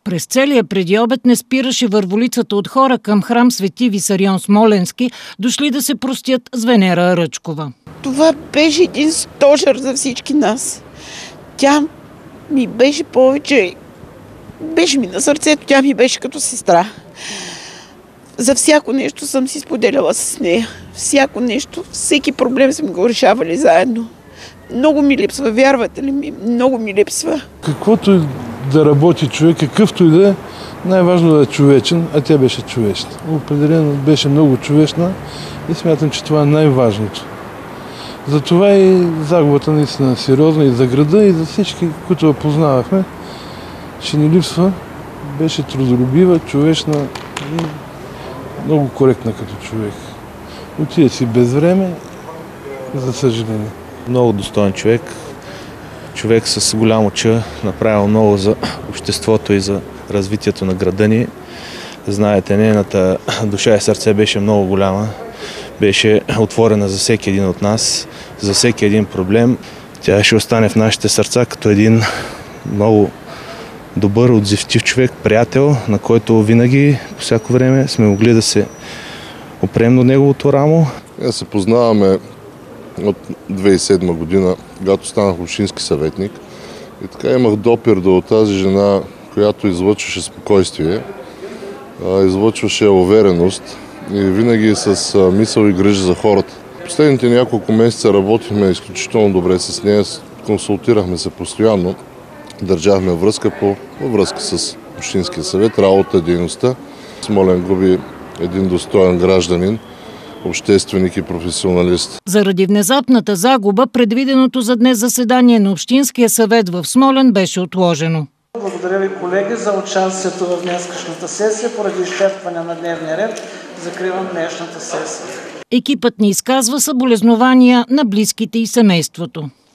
През целия предиобед не спираше върволицата от хора към храм Свети Висарион Смоленски, дошли да се простят с Венера Ръчкова. Това беше един стожер за всички нас. Тя ми беше повече, беше ми на сърцето, тя ми беше като сестра. За всяко нещо съм си споделяла с нея. Всяко нещо, всеки проблем сме го решавали заедно. Много ми липсва, вярвате ли ми? Много ми липсва. Каквото и да работи човек, какъвто и да е, най-важно да е човечен, а тя беше човечна. Определено беше много човечна и смятам, че това е най-важното. Затова и загубата наистина е сериозна и за града, и за всички, които я познавахме. Ще ни липсва. Беше трудолюбива, човечна и много коректна като човек. Отиде си без време, за съжаление. Много достоен човек. Човек с голямо ча, направил много за обществото и за развитието на града ни. Знаете, нейната душа и сърце беше много голяма. Беше отворена за всеки един от нас, за всеки един проблем. Тя ще остане в нашите сърца като един много добър, отзивчив човек, приятел, на който винаги, по всяко време, сме могли да се опрем до неговото рамо. Ние се познаваме от 2007 година, когато станах общински съветник. И така имах допир до тази жена, която излъчваше спокойствие, излъчваше увереност и винаги с мисъл и грижа за хората. Последните няколко месеца работихме изключително добре с нея, консултирахме се постоянно, държахме във връзка с Общинския съвет, работа, дейността. Смолян губи един достоен гражданин, общественик и професионалист. Заради внезапната загуба, предвиденото за днес заседание на Общинския съвет в Смолян беше отложено. Благодаря ви, колеги, за участието в днескашната сесия. Поради изчерпване на дневния ред, закривам днешната сесия. Екипът ни изказва съболезнования на близките и семейството.